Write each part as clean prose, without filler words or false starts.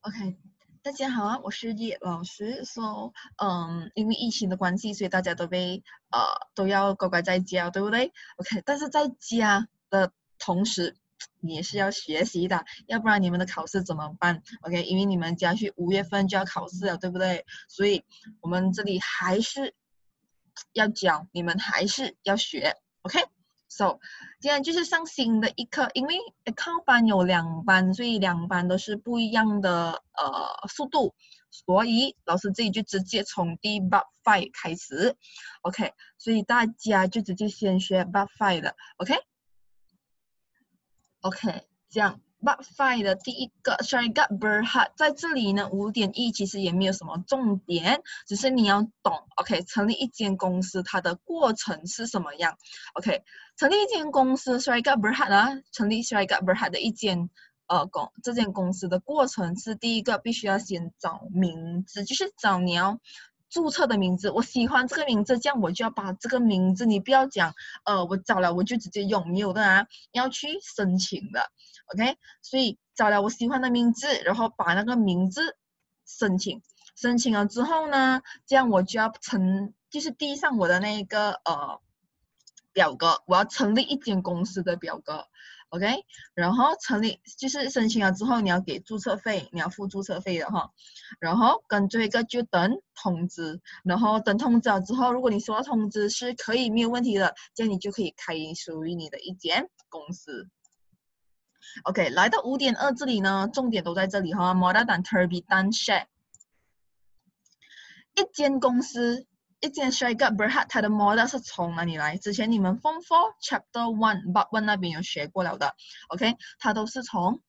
OK，大家好啊，我是叶老师。因为疫情的关系，所以大家都要乖乖在家，对不对？OK，但是在家的同时，你也是要学习的，要不然你们的考试怎么办？OK，因为你们家去5月份就要考试了，对不对？所以我们这里还是要教，你们还是要学。OK，今天就是上新的一课，因为 account 班有2班，所以2班都是不一样的速度，所以老师这里就直接从第 Part 5开始 ，OK， 所以大家就直接先学 Part 5的 ，OK， 这样 Part 5的第一个 Syarikat Berhad 在这里呢5.1其实也没有什么重点，只是你要懂 ，OK， 成立一间公司它的过程是什么样 ，OK。成立一间公司 Syarikat Berhad 啊，成立 Syarikat Berhad 的这间公司的过程是第一个必须要先找名字，就是找你要注册的名字。我喜欢这个名字，这样我就要把这个名字，你不要讲我找了我就直接用，没有的啊，要去申请的 ，OK。所以找了我喜欢的名字，然后把那个名字申请了之后呢，这样我就要就是递上我的那个表格，我要成立一间公司的表格 ，OK， 然后就是申请了之后，你要给注册费，你要付注册费的哈，然后跟最后一个就等通知，然后等通知了之后，如果你收到通知是可以没有问题的，这样你就可以开属于你的一间公司。OK， 来到5.2这里呢，重点都在这里哈 ，modal dan terbitan share， 一间公司。一间 Syarikat Berhad 它的 model 是从哪里来？之前你们 Form 4 Chapter 1 Bab 1那边有学过了的 ，OK， 它都是从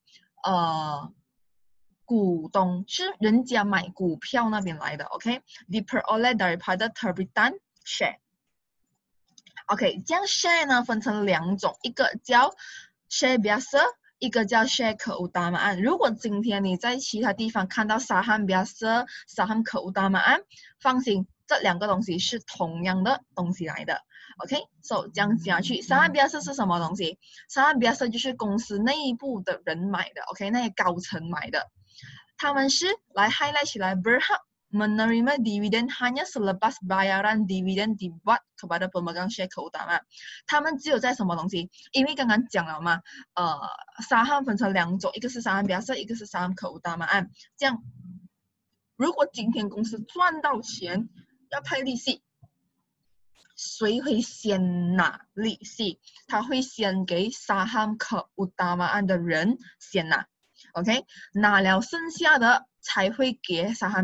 股东是人家买股票那边来的 ，OK，diperoleh daripada terbitan share。OK， 这样 share 呢分成2种，一个叫 share biasa， 一个叫 share keutamaan。如果今天你在其他地方看到 saham biasa、saham keutamaan， 放心，这2个东西是同样的东西来的。OK，so 这样下去 ，saham biasa 是什么东西 ？saham biasa 就是公司内部的人买的 ，OK， 那些高层买的，他们是来 highlight 起来 berhak menerima dividen hanya selepas bayaran dividen dibuat kepada pemegang share keutamaan。他们只有在什么东西？因为刚刚讲了嘛，saham 分成2种，一个是 saham biasa， 一个是 saham keutamaan。这样，如果今天公司赚到钱要派利息，谁会先拿利息？他会先给 saham keutamaan 的人先拿。OK， 拿了剩下的才会给 saham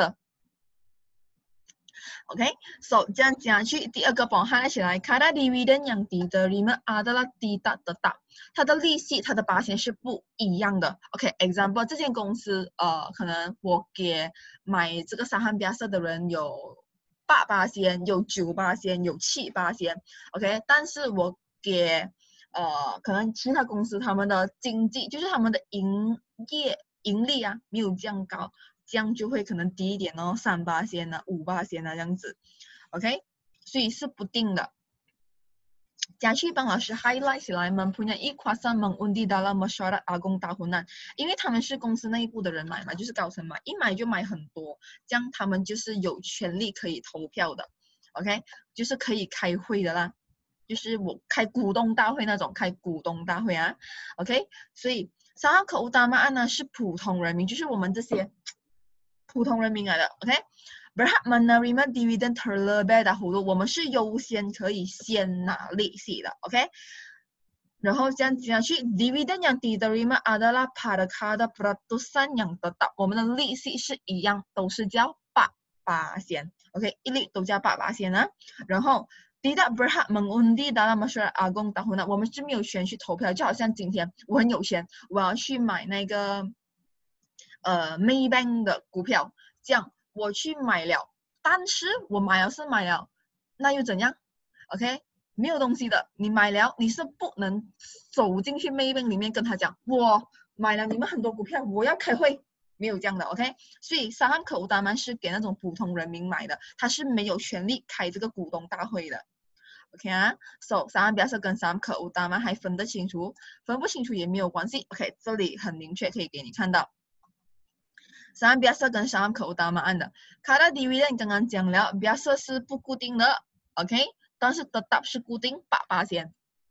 biasa。OK，so 这样讲去第2个帮我起来 ，kada dividen yang diterima adalah tidak tetap， 它的利息，它的巴仙是不一样的。OK，example， 这间公司可能我给买这个 saham biasa 的人有8%，有9%，有7%。OK， 但是我给可能其他公司他们的经济就是他们的盈利啊没有这样高，这样就会可能低一点哦，3%啊5%啊这样子 ，OK， 所以是不定的。加去帮老师 highlight 起来mempunyai kuasa mengundi dalam mesyuarat agung tahunan， 因为他们是公司内部的人买嘛，就是高层买，一买就买很多，这样他们就是有权利可以投票的 ，OK， 就是可以开会的啦。就是我开股东大会那种，开股东大会啊 ，OK， 所以saham keutamaan呢是普通人民，就是我们这些普通人民来的 ，OK。berhak menerima dividen terlebih dahulu， 我们是优先可以先拿利息的 ，OK。然后这样下去 ，dividen yang diterima adalah pada kadar peratusan yang tetap， 我们的利息是一样，都是交8%， OK， 一律都交8%啊。然后tidak berhak mengundi dalam mesyuarat agung tahunan， 我们是没有权去投票，就好像今天我很有钱，我要去买那个Maybank 的股票，这样我去买了，但是我买了，那又怎样 ？OK， 没有东西的，你买了你是不能走进去 Maybank 里面跟他讲，我买了你们很多股票，我要开会。没有这样的 ，OK， 所以saham keutamaan是给那种普通人民买的，他是没有权利开这个股东大会的。OK 啊 ，so saham biasa 跟 saham keutamaan 还分得清楚，分不清楚也没有关系。OK， 这里很明确可以给你看到。 saham biasa 跟 saham keutamaan 的 kadar dividen 刚刚讲了 biasa 是不固定的 OK 但是 tetap 是固定 4%。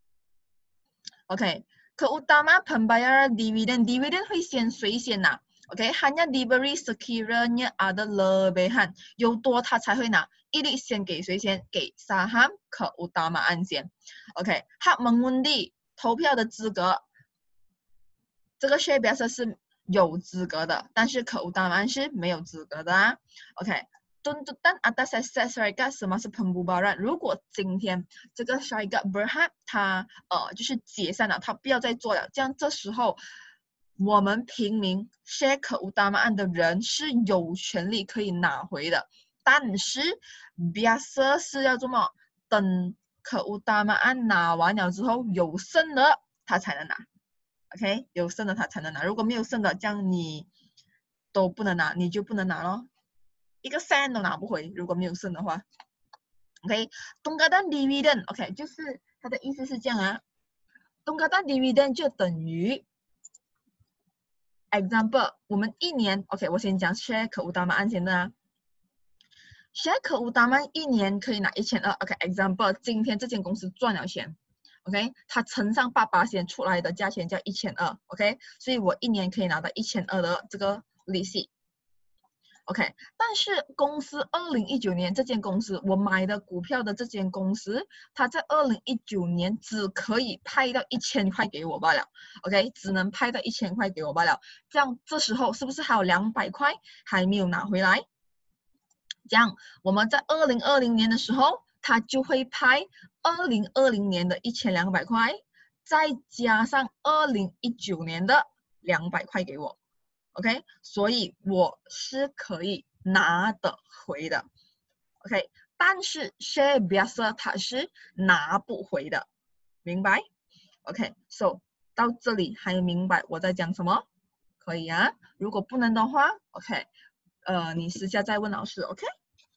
OK keutama pembayaran dividen 会谁先拿 OK hanya diberi sekiranya ada lebihan 有多他才会拿，一律先给谁先？给 saham keutamaan 先 OK hak mengundi 投票的资格，这个 share biasa 是有资格的，但是keutamaan 是没有资格的啊 OK tuntutan atas aset syarikat semasa pembubaran 如果今天这个 syarikat berhad 他就是解散了，他不要再做了，这样这时候我们平民 share keutamaan 的人是有权利可以拿回的，但是 biasa 是要这么等 keutamaan 拿完了之后有剩的他才能拿 OK 有剩的他才能拿，如果没有剩的这样你都不能拿，你就不能拿咯，一个 cent 都拿不回，如果没有剩的话 OK tunggakan dividen OK 就是它的意思是这样啊， tunggakan dividen 就等于 example 我们一年 OK 我先讲 share keutamaan 先的啊， share keutamaan 一年可以拿1200 OK example 今天这间公司赚了钱 OK 它乘上8%出来的价钱叫1200 OK 所以我一年可以拿到1200的这个利息 OK 但是公司2019年这间公司我买的股票的这间公司它在2019年只可以派到1000块给我罢了 OK 只能派到1000块给我罢了，这样这时候是不是还有200块还没有拿回来，这样我们在2020年的时候它就会派2020年的1200块再加上2019年的200块给我 OK 所以我是可以拿得回的 OK 但是 share biasa 它是拿不回的，明白 OK so 到这里还明白我在讲什么？可以啊，如果不能的话 OK 你私下再问老师 OK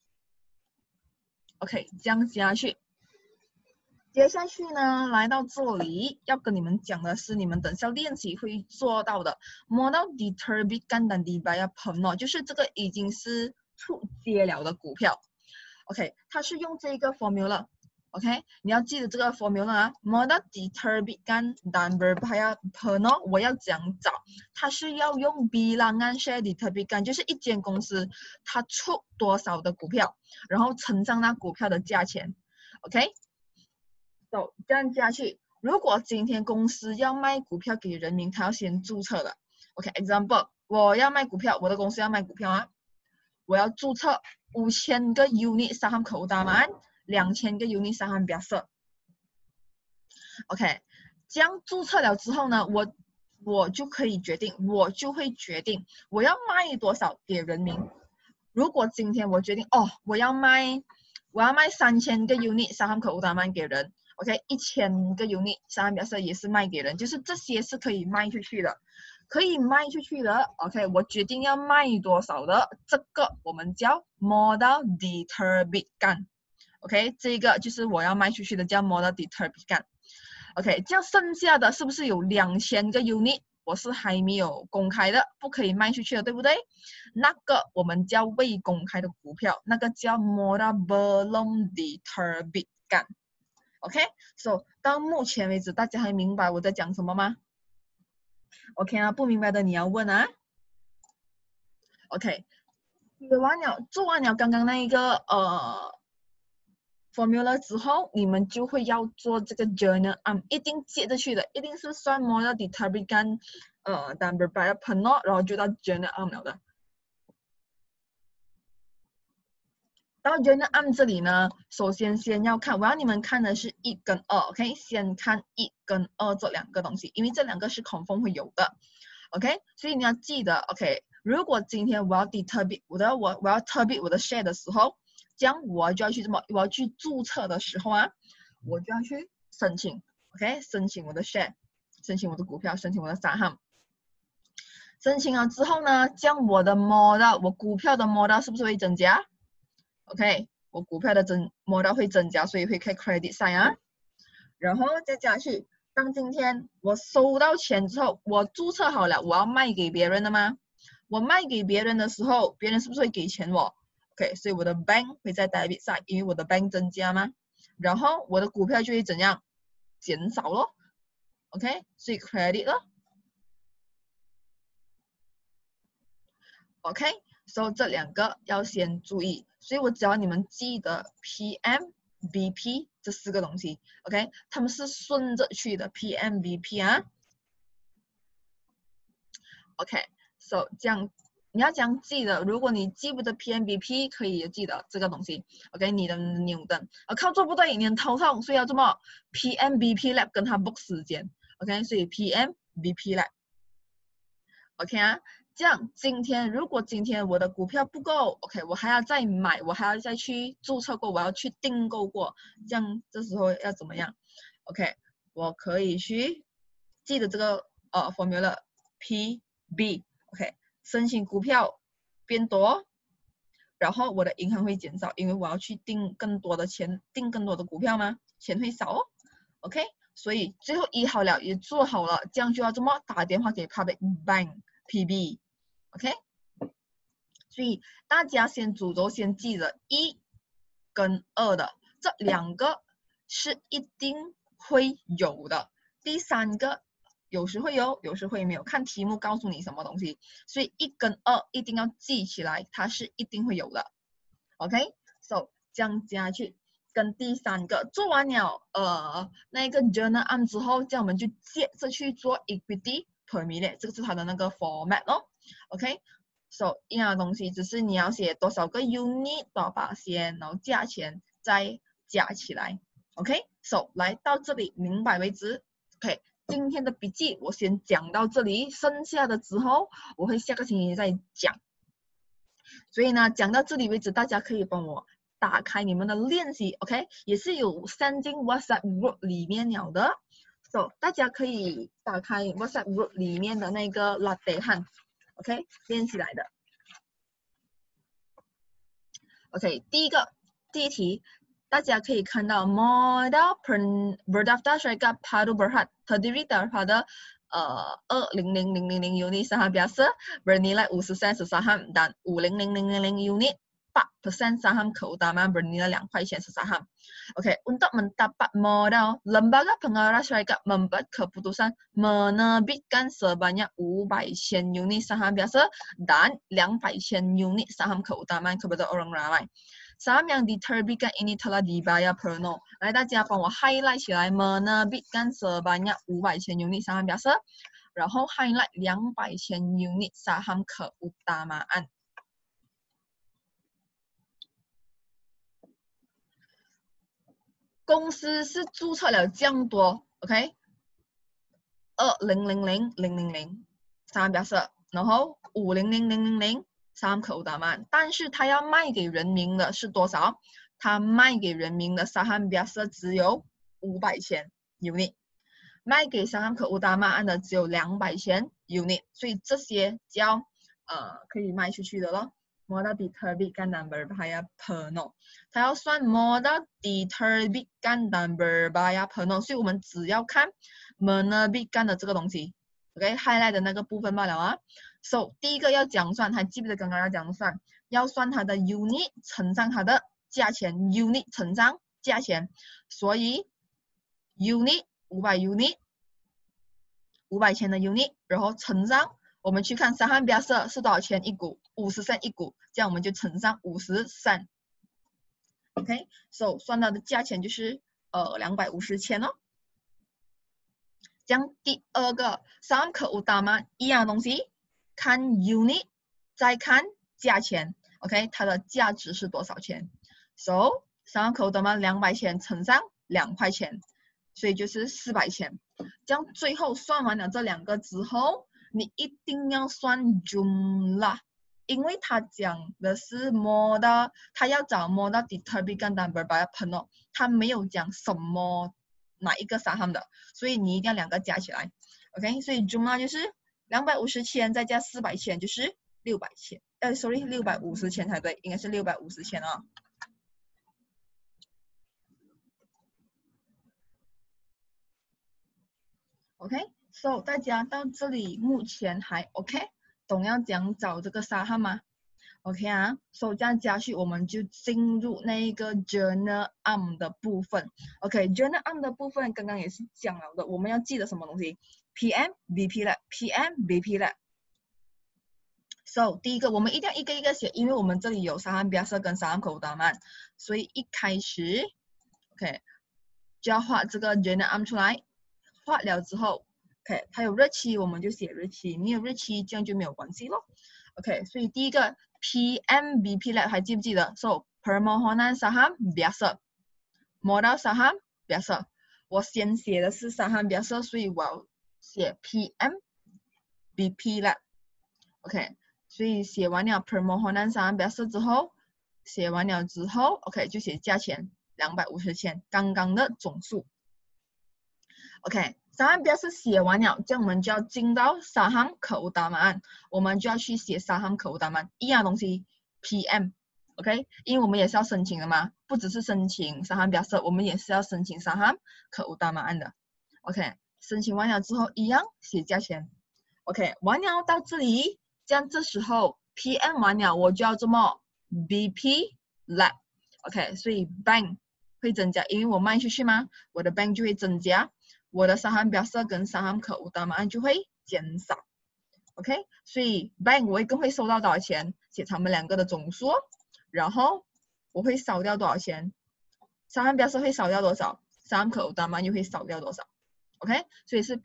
OK 这样下去，接下去呢来到这里要跟你们讲的是你们等下练习会做到的 modal diterbitkan dan dibayar penuh 就是这个已经是出街了的股票 OK 它是用这个 formula OK 你要记得这个 formula 啊 modal diterbitkan dan berbayar penuh 我要讲找它是要用 bilangan share diterbitkan 就是一间公司它出多少的股票然后乘上那股票的价钱 OK so, 这样下去，如果今天公司要卖股票给人民，他要先注册的 OK example 我要卖股票，我的公司要卖股票啊，我要注册5000个 unit saham keutamaan 2000个 unit saham biasa OK 这样注册了之后呢我就可以决定我就会决定我要卖多少给人民，如果今天我决定我要卖3000个 unit saham keutamaan 给人OK 1000个 unit saham biasa 也是卖给人，就是这些是可以卖出去的，可以卖出去的 OK 我决定要卖多少的，这个我们叫 modal diterbitkan OK 这个就是我要卖出去的叫 modal diterbitkan OK 这样剩下的是不是有2000个 unit 我是还没有公开的，不可以卖出去的，对不对？那个我们叫未公开的股票，那个叫 modal belum diterbitkan OK so 到目前为止大家还明白我在讲什么吗 OK 啊，不明白的你要问啊 OK 做完了刚刚那一个formula 之后，你们就会要做这个 journal arm 一定接着去的，一定是算 modal diterbitkan dan berbayar penuh 然后就到 journal arm 了的。到 journal arm 这里呢，首先要看，我要你们看的是1跟2 OK 先看1跟2这两个东西，因为这两个是 confirm 会有的 OK 所以你要记得 OK 如果今天我要 deterbit 我要 turbit 我的 share 的时候，这样我就要去我要去注册的时候啊，我就要去申请 OK 申请我的 share 申请我的股票，申请我的saham申请了之后呢，这样我的 modal 我股票的 modal 是不是会增加OK 我股票的modal 会增加，所以会开 credit sign 啊，然后再加去当今天我收到钱之后，我注册好了我要卖给别人的吗？ 我卖给别人的时候，别人是不是会给钱我 ？OK， 所以我的 bank 会在 debit side， 因为我的 bank 增加嘛，然后我的股票就会怎样减少咯 ？OK， 所以 credit 咯。OK，so 这两个要先注意，所以我只要你们记得 PM、BP 这4个东西 ，OK， 他们是顺着去的 PM、BP 啊。OK，so 这样你要这样记得，如果你记不得 PM、BP， 可以记得这个东西。OK， 你的牛顿，靠做不对，你很头痛，所以要怎么 PM、BP lab 跟他 book 时间 ，OK， 所以 PM、BP lab。OK 啊，这样如果今天我的股票不够 ，OK， 我还要再买，我还要再去注册过，我要去订购过，这样这时候要怎么样 ？OK， 我可以去记得这个formula PB，OK， 申请股票变多，然后我的银行会减少，因为我要去订更多的钱，订更多的股票吗？钱会少哦 ，OK， 所以最后好了也做好了，这样就要这么打电话给 public bank PB。OK， 所以大家先主轴先记着1跟2的这2个是一定会有的，第3个有时会有，有时会没有，看题目告诉你什么东西。所以1跟2一定要记起来，它是一定会有的。OK，so 这样加去。跟第3个做完了那个 journal arm 之后，这样我们就接着去做 equity per minute， 这个是它的那个 format 咯。OK，so 一样的东西，只是你要写多少个 unit 多少把先，然后价钱再加起来。OK，so 来到这里明白为止。OK， 今天的笔记我先讲到这里，剩下的之后我会下个星期再讲。所以呢，讲到这里为止，大家可以帮我打开你们的练习 ，OK， 也是有send进 WhatsApp group 里面了的。So 大家可以打开 WhatsApp group 里面的那个 Latte 汉 ，OK， 练起来的。OK， 第一题，大家可以看到 modal berdaftar syarikat padu berhad terdiri daripada 200,000 unit saham biasa bernilai 50 sen sesaham dan 500,000 unit 4% saham keutamaan bernilai 2 sen sesaham. Untuk mendapat modal, lembaga pengarah syarikat membuat keputusan menerbitkan sebanyak 500,000 unit saham biasa dan 200,000 unit saham keutamaan kepada orang ramai. Saham yang diterbitkan ini telah dibayar penuh. 来，大家帮我 highlight 起来 menerbitkan sebanyak 500,000 unit saham biasa， 然后 highlight 200,000 unit saham keutamaan。公司是注册了这样多 ，OK， 200,000 saham biasa， 然后500,000 saham keutamaan， 但是他要卖给人民的是多少？他卖给人民的 saham biasa 只有500,000 unit， 卖给 saham keutamaan 的只有200,000 unit， 所以这些叫可以卖出去的咯。modal diterbitkan dan berbayar penuh， 他要算 modal diterbitkan dan berbayar penuh， 所以我们只要看 menerbitkan 的这个东西 ，OK，highlight 的那个部分罢了啊。So 第一个要讲算，还记不得刚刚要讲算？要算它的 unit 乘上它的价钱 ，unit 乘上价钱，所以 unit 500 unit 500,000的 unit， 然后乘上。我们去看saham biasa是多少钱一股？50 sen一股，这样我们就乘上50 sen。OK，so 算到的价钱就是250千哦。这样第二个saham keutamaan 一样的东西，看 unit 再看价钱 ，OK， 它的价值是多少钱 ？So saham keutamaan 200千乘上2块钱，所以就是400千。这样最后算完了这2个之后。你一定要算 jumlah， 因为他讲的是 modal， 他要找 modal diterbitkan dan berbayar penuh， 他没有讲什么哪一个 saham 的，所以你一定要2个加起来 ，OK， 所以 jumlah 就是250千再加400千就是600千，650千才对，应该是650千啊。OK，so 大家到这里目前还 OK。 懂要怎样找这个沙汉吗 ？OK 啊，所以这样加去，我们就进入那一个 journal arm 的部分。OK，journal arm 的部分刚刚也是讲了的，我们要记得什么东西 ？PM BP 了 ，PM BP 了。So 第一个，我们一定要一个一个写，因为我们这里有沙汉标色跟沙汉口达曼，所以一开始 OK 就要画这个 journal arm 出来。画了之后 ，OK， 它有日期，我们就写日期；没有日期，这样就没有关系咯。OK， 所以第一个 PMBP lab 还记不记得 ？So permohonan saham biasa modal saham biasa。我先写的是saham biasa，所以我要写 PMBP lab。OK， 所以写完了 permohonan saham biasa 之后，写完了之后 ，OK 就写价钱250千，刚刚的总数。OK， saham biasa 写完了，这样我们就要进到saham keutamaan，我们就要去写saham keutamaan，一样东西 PM，OK， 因为我们也是要申请的嘛，不只是申请saham biasa，我们也是要申请saham keutamaan的。OK， 申请完了之后一样写价钱。OK， 完了到这里，这样这时候 PM 完了，我就要做么 BP lab。OK， 所以 bank 会增加，因为我卖出去嘛，我的 bank 就会增加。我的saham biasa跟saham keutamaan就会减少 ，OK， 所以 bank 我更会收到多少钱，写他们两个的总数，然后我会少掉多少钱，saham biasa会少掉多少，saham keutamaan又会少掉多少 ，OK， 所以是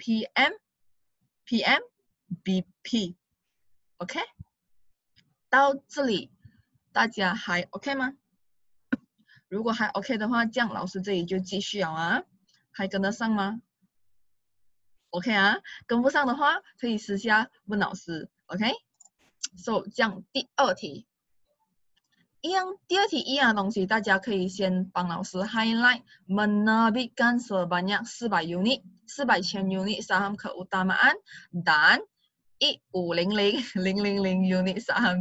PM、BP，OK， 到这里大家还 OK 吗？如果还 OK 的话，这样老师这里就继续了啊，还跟得上吗？OK 啊，跟不上的话可以私下问老师。OK，So 这样第二题一样，第二题一样的东西，大家可以先帮老师 highlight menerbitkan sebanyak 400 unit 400千 unit saham keutamaan dan 1500000 unit saham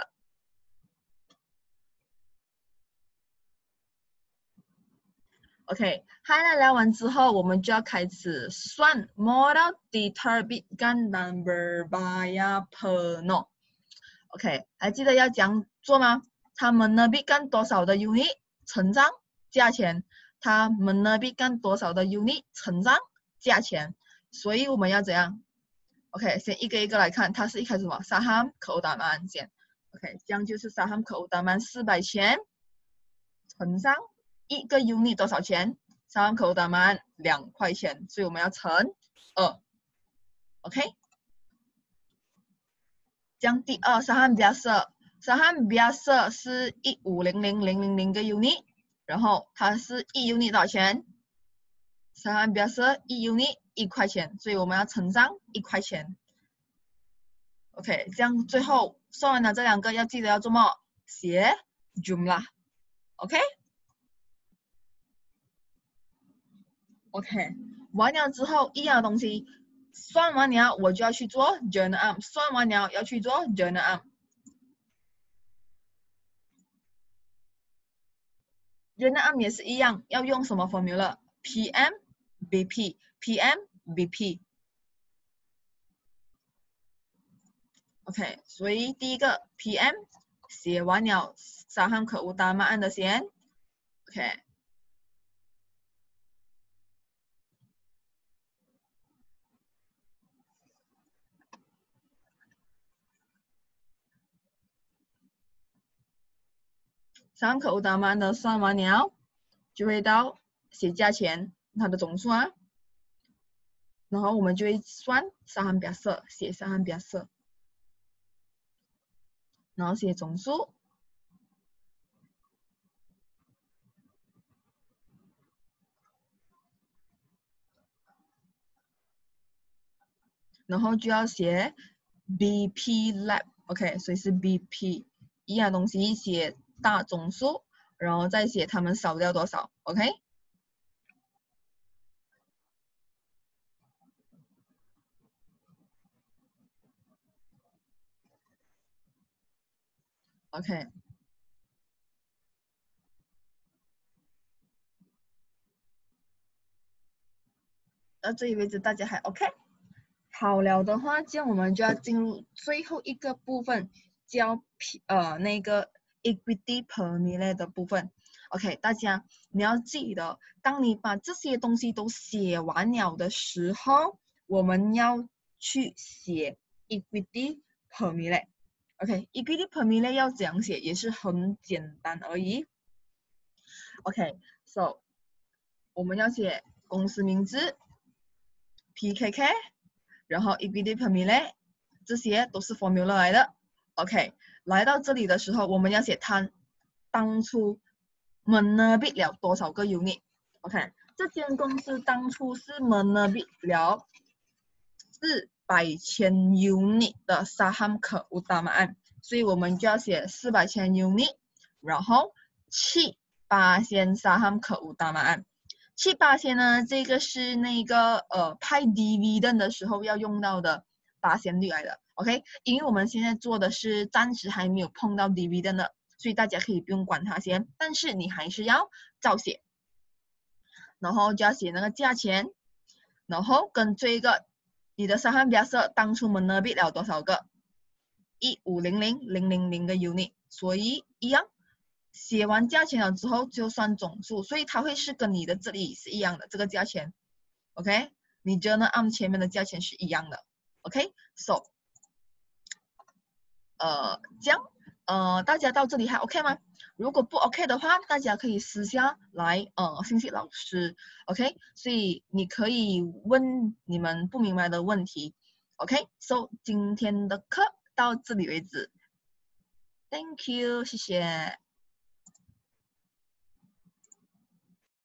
biasa。OK，highlight 聊完之后，我们就要开始算 modal diterbitkan dan berbayar penuh。OK， 还记得要这样做吗？他们menerbitkan多少的 unit 乘上价钱，他们menerbitkan多少的 unit 乘上价钱，所以我们要怎样 ？OK， 先一个一个来看，它是一开始什么？saham keutamaan 先。OK， 这样就是 saham keutamaan 400千乘上一个 unit 多少钱？saham keutamaan 2块钱，所以我们要乘2。OK。这样第二saham biasa是1500000个 unit， 然后它是1 unit 多少钱？saham biasa 1 unit 1块钱，所以我们要乘上1块钱。OK， 这样最后算完了这两个，要记得要做么？写 jumlah。OK， 完了之后一样的东西，算完了我就要去做 journal arm， 算完了要去做 journal arm。journal arm 也是一样，要用什么 formula？ PM BP PM BP。OK， 所以第一个 PM 写完了saham keutamaan 的先 ，OK。saham keutamaan 的算完了，就会到写价钱，它的总数啊，然后我们就会算saham biasa，写saham biasa，然后写总数。然后就要写 BP lab，OK， 所以是 BP， 一样东西写大总数，然后再写他们少掉多少 ，OK。OK， 到这里为止大家还 OK。 好了的话，这样我们就要进入最后一个部分，叫那个 equity per mille 的部分。OK， 大家你要记得，当你把这些东西都写完了的时候，我们要去写 equity per mille。OK，equity per mille 要怎样写也是很简单而已。OK，so 我们要写公司名字 PKK。然后 equity per mille 这些都是 formula 来的。OK， 来到这里的时候，我们要写它当初 menerbit 了多少个 unit。OK， 这间公司当初是 menerbit 了400,000 unit 的 saham keutamaan， 所以我们就要写400,000 unit， 然后7% saham keutamaan。7% 呢，这个是那个派 dividend 的时候要用到的%率来的 ，OK？ 因为我们现在做的是暂时还没有碰到 dividend 的，所以大家可以不用管它先，但是你还是要照写，然后就要写那个价钱，然后跟这个你的saham biasa当初menerbit了多少个1500000个 unit， 所以一样。写完价钱了之后就算总数，所以它会是跟你的这里是一样的这个价钱 ，OK？ 你 journal arm 前面的价钱是一样的 ，OK？So， 这样大家到这里还 OK 吗？如果不 OK 的话，大家可以私下来信息老师 ，OK？ 所以你可以问你们不明白的问题 ，OK？So 今天的课到这里为止 ，Thank you， 谢谢。